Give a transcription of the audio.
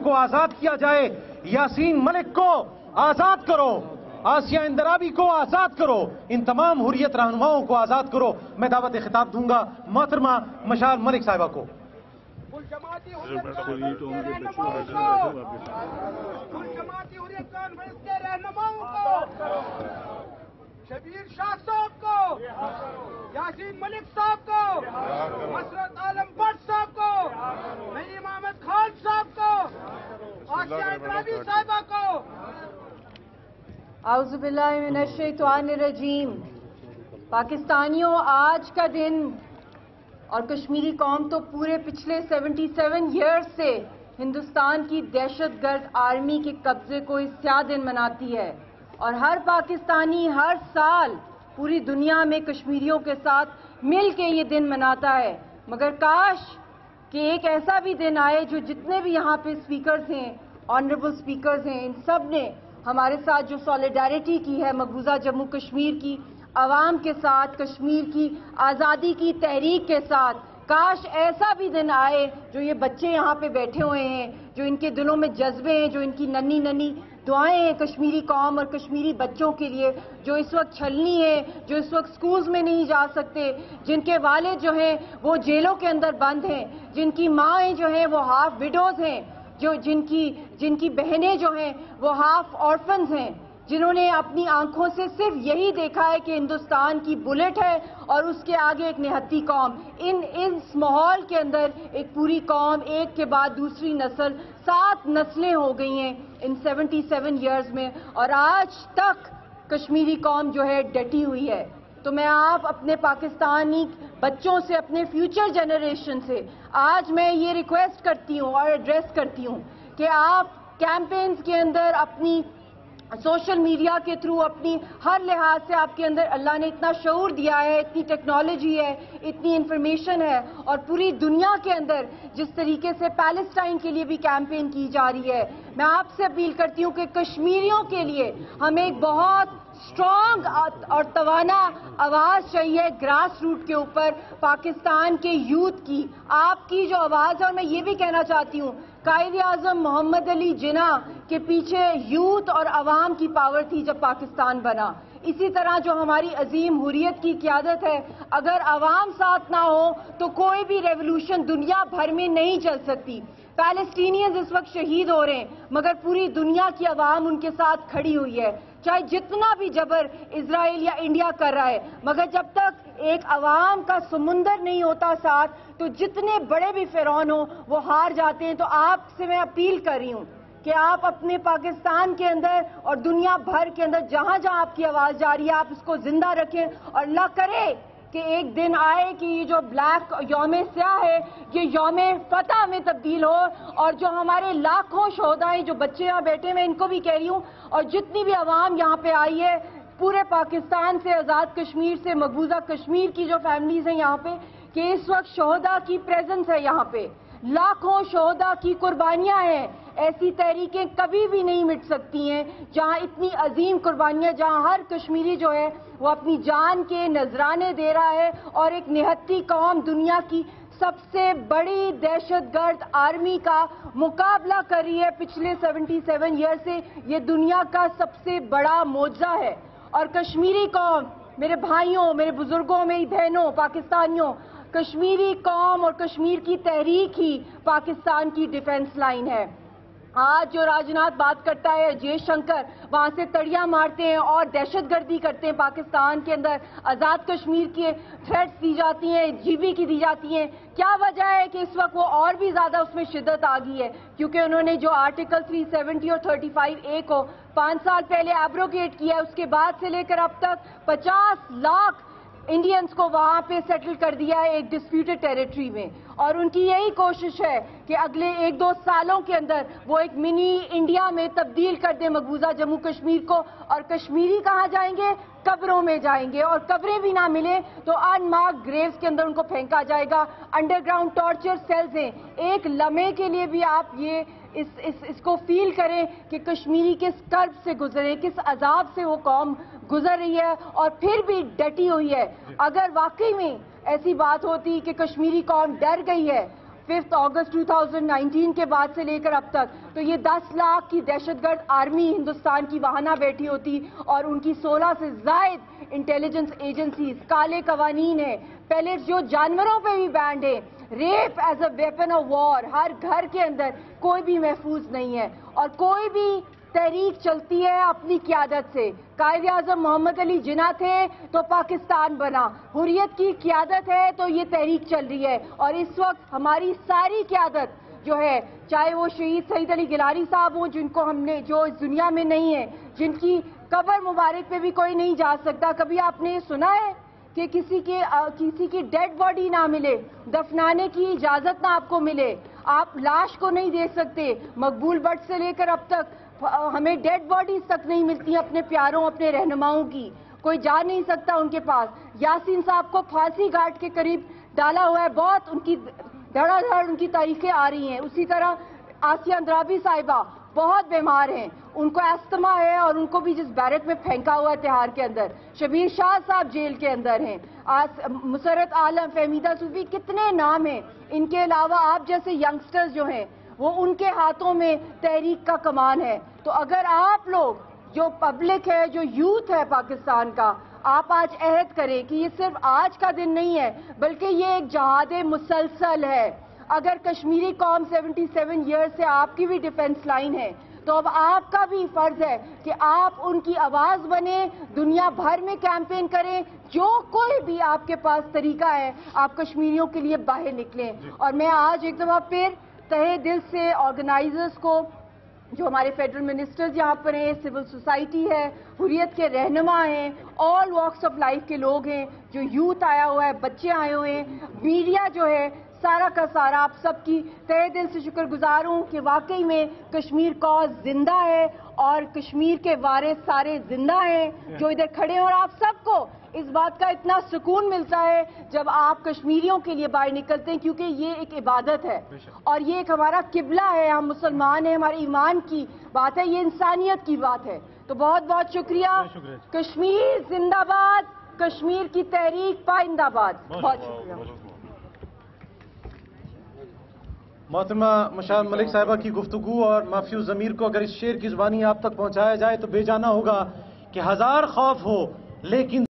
کو آزاد کیا جائے. یاسین ملک کو آزاد کرو, آسیہ اندرابی کو آزاد کرو, ان تمام حریت رہنماؤں کو آزاد کرو. میں دعوت خطاب دوں گا محترمہ مشال ملک صاحبہ کو. شبیر شاہ صاحب کو, یاسین ملک صاحب کو, مسرت عالم بٹ صاحب کو, نعیم احمد خان صاحب کو, آسیہ اندرابی صاحبہ کو. اعوذ باللہ من الشیطان الرجیم. پاکستانیوں, آج کا دن اور کشمیری قوم تو پورے پچھلے 77 ایئرز سے ہندوستان کی دہشت گرد آرمی کے قبضے کو اس سیاہ دن مناتی ہے, اور ہر پاکستانی ہر سال پوری دنیا میں کشمیریوں کے ساتھ مل کے یہ دن مناتا ہے. مگر کاش کہ ایک ایسا بھی دن آئے جو جتنے بھی یہاں پہ اسپیکرز ہیں, آنریبل اسپیکرز ہیں, ان سب نے ہمارے ساتھ جو سالیڈیرٹی کی ہے مقبوضہ جموں کشمیر کی عوام کے ساتھ, کشمیر کی آزادی کی تحریک کے ساتھ, کاش ایسا بھی دن آئے جو یہ بچے یہاں پہ بیٹھے ہوئے ہیں, جو ان کے دلوں میں جذبے ہیں, جو ان کی ننھی ننھی دعائیں ہیں کشمیری قوم اور کشمیری بچوں کے لیے, جو اس وقت چھلنی ہے, جو اس وقت سکولز میں نہیں جا سکتے, جن کے والد جو ہیں وہ جیلوں کے اندر بند ہیں, جن کی ماں جو ہیں وہ ہاف وڈوز ہیں, جن کی بہنیں جو ہیں وہ ہاف آرفنز ہیں, جنہوں نے اپنی آنکھوں سے صرف یہی دیکھا ہے کہ ہندوستان کی بلٹ ہے اور اس کے آگے ایک نہتی قوم. اس ماحول کے اندر ایک پوری قوم, ایک کے بعد دوسری نسل, 7 نسلیں ہو گئی ہیں ان 77 ایئرز میں, اور آج تک کشمیری قوم جو ہے ڈٹی ہوئی ہے. تو میں آپ اپنے پاکستانی بچوں سے, اپنے فیوچر جنریشن سے آج میں یہ ریکویسٹ کرتی ہوں اور ایڈریس کرتی ہوں کہ آپ کیمپینز کے اندر, اپنی سوشل میڈیا کے تھرو, اپنی ہر لحاظ سے آپ کے اندر اللہ نے اتنا شعور دیا ہے, اتنی ٹیکنالوجی ہے, اتنی انفارمیشن ہے, اور پوری دنیا کے اندر جس طریقے سے پیلسٹائن کے لیے بھی کیمپین کی جا رہی ہے, میں آپ سے اپیل کرتی ہوں کہ کشمیریوں کے لیے ہمیں ایک بہت اسٹرانگ اور توانا آواز چاہیے گراس روٹ کے اوپر, پاکستان کے یوتھ کی, آپ کی جو آواز ہے. اور میں یہ بھی کہنا چاہتی ہوں, قائد اعظم محمد علی جناح کے پیچھے یوتھ اور عوام کی پاور تھی جب پاکستان بنا. اسی طرح جو ہماری عظیم حریت کی قیادت ہے, اگر عوام ساتھ نہ ہو تو کوئی بھی ریولوشن دنیا بھر میں نہیں چل سکتی. پیلسٹینینز اس وقت شہید ہو رہے ہیں, مگر پوری دنیا کی عوام ان کے ساتھ کھڑی ہوئی ہے, چاہے جتنا بھی جبر اسرائیل یا انڈیا کر رہا ہے. مگر جب تک ایک عوام کا سمندر نہیں ہوتا ساتھ, تو جتنے بڑے بھی فرعون ہوں وہ ہار جاتے ہیں. تو آپ سے میں اپیل کر رہی ہوں کہ آپ اپنے پاکستان کے اندر اور دنیا بھر کے اندر جہاں جہاں آپ کی آواز جا رہی ہے, آپ اس کو زندہ رکھیں, اور اللہ کرے کہ ایک دن آئے کہ یہ جو بلیک یوم سیاہ ہے یہ یوم فتح میں تبدیل ہو, اور جو ہمارے لاکھوں شہداء ہیں, جو بچے یہاں بیٹھے ہوئے, ان کو بھی کہہ رہی ہوں, اور جتنی بھی عوام یہاں پہ آئی ہے پورے پاکستان سے, آزاد کشمیر سے, مقبوضہ کشمیر کی جو فیملیز ہیں یہاں پہ, کہ اس وقت شہداء کی پریزنس ہے یہاں پہ, لاکھوں شہداء کی قربانیاں ہیں. ایسی تحریکیں کبھی بھی نہیں مٹ سکتی ہیں جہاں اتنی عظیم قربانیاں, جہاں ہر کشمیری جو ہے وہ اپنی جان کے نذرانے دے رہا ہے, اور ایک نہتی قوم دنیا کی سب سے بڑی دہشت گرد آرمی کا مقابلہ کر رہی ہے پچھلے 77 ایئر سے. یہ دنیا کا سب سے بڑا معجزہ ہے, اور کشمیری قوم, میرے بھائیوں, میرے بزرگوں, میری بہنوں, پاکستانیوں, کشمیری قوم اور کشمیر کی تحریک ہی پاکستان کی ڈیفنس لائن ہے. آج جو راجناتھ بات کرتا ہے, جے شنکر وہاں سے تڑیاں مارتے ہیں اور دہشت گردی کرتے ہیں پاکستان کے اندر, آزاد کشمیر کی تھریٹس دی جاتی ہیں, جی بی کی دی جاتی ہیں. کیا وجہ ہے کہ اس وقت وہ اور بھی زیادہ اس میں شدت آ گئی ہے؟ کیونکہ انہوں نے جو آرٹیکل 370 اور 35A کو 5 سال پہلے ایبروگیٹ کیا ہے, اس کے بعد سے لے کر اب تک 50 لاکھ انڈینز کو وہاں پہ سیٹل کر دیا ہے ایک ڈسپیوٹڈ ٹیریٹری میں, اور ان کی یہی کوشش ہے کہ اگلے 1-2 سالوں کے اندر وہ ایک منی انڈیا میں تبدیل کر دیں مقبوضہ جموں کشمیر کو. اور کشمیری کہاں جائیں گے؟ قبروں میں جائیں گے, اور قبریں بھی نہ ملیں تو ان مارکڈ گریوز کے اندر ان کو پھینکا جائے گا. انڈر گراؤنڈ ٹارچر سیلز ہیں. ایک لمحے کے لیے بھی آپ یہ اس کو فیل کریں کہ کشمیری کس کرب سے گزرے, کس عذاب سے وہ قوم گزر رہی ہے, اور پھر بھی ڈٹی ہوئی ہے. اگر واقعی میں ایسی بات ہوتی کہ کشمیری قوم ڈر گئی ہے, 5 अगस्त 2019 के बाद से लेकर अब तक, तो ये 10 लाख की दहशतगर्द आर्मी हिंदुस्तान की वहां ना बैठी होती और उनकी 16 से जायद इंटेलिजेंस एजेंसीज, काले कवानीन है, पैलेट्स जो जानवरों पे भी बैंड है, rape as a weapon of war, हर घर के अंदर कोई भी महफूज नहीं है और कोई भी तहरीक चलती है अपनी क़यादत से। कायदे आज़म मोहम्मद अली जिन्ना थे तो पाकिस्तान बना, हुर्रियत की क़यादत है तो ये तहरीक चल रही है और इस वक्त हमारी सारी क़यादत जो है, चाहे वो शहीद सईद अली गिलानी साहब हों जिनको हमने, जो इस दुनिया में नहीं है, जिनकी कब्र मुबारक पे भी कोई नहीं जा सकता। कभी आपने सुना है कि किसी की डेड बॉडी ना मिले, दफनाने की इजाज़त ना आपको मिले, आप लाश को नहीं देख सकते। मकबूल भट्ट से लेकर अब तक हमें डेड बॉडीज तक नहीं मिलती अपने प्यारों, अपने रहनुमाओं की, कोई जा नहीं सकता उनके पास। यासीन साहब को फांसी घाट के करीब डाला हुआ है, बहुत उनकी धड़ाधड़ उनकी तारीखें आ रही हैं। उसी तरह आसिया अंद्राबी साहिबा बहुत बीमार हैं, उनको एस्थमा है और उनको भी जिस बैरक में फेंका हुआ है तिहाड़ के अंदर। शबीर शाह साहब जेल के अंदर हैं, मुसरत आलम, फहमीदा सूफी, कितने नाम हैं। इनके अलावा आप जैसे यंगस्टर्स जो हैं वो उनके हाथों में तहरीक का कमान है। तो अगर आप लोग जो पब्लिक है, जो यूथ है पाकिस्तान का, आप आज अहद करें कि ये सिर्फ आज का दिन नहीं है बल्कि ये एक जहाद मुसलसल है। अगर कश्मीरी कौम 77 ईयर्स से आपकी भी डिफेंस लाइन है तो अब आपका भी फर्ज है कि आप उनकी आवाज बने, दुनिया भर में कैंपेन करें, जो कोई भी आपके पास तरीका है आप कश्मीरियों के लिए बाहर निकलें। और मैं आज एक दफा फिर तहे दिल से ऑर्गेनाइजर्स को, जो हमारे फेडरल मिनिस्टर्स यहाँ पर हैं, सिविल सोसाइटी है, हुर्रियत के रहनुमा हैं, ऑल वॉक्स ऑफ लाइफ के लोग हैं, जो यूथ आया हुआ है, बच्चे आए हुए हैं, मीडिया जो है, सारा का सारा आप सबकी तहे दिल से शुक्रगुजार हूँ कि वाकई में कश्मीर कॉज जिंदा है और कश्मीर के वारिस सारे जिंदा हैं जो इधर खड़े हैं। और आप सबको इस बात का इतना सुकून मिलता है जब आप कश्मीरियों के लिए बाहर निकलते हैं, क्योंकि ये एक इबादत है और ये एक हमारा किबला है, हम मुसलमान हैं, हमारे ईमान की बात है, ये इंसानियत की बात है। तो बहुत बहुत शुक्रिया। कश्मीर जिंदाबाद, कश्मीर की तहरीक पाइंदाबाद। बहुत शुक्रिया। मोहतरमा मशाल मलिक साहिबा की गुफ्तगू और माफियू ज़मीर को अगर इस शेर की ज़ुबानी आप तक पहुंचाया जाए तो बेजाना होगा कि 1000 खौफ हो लेकिन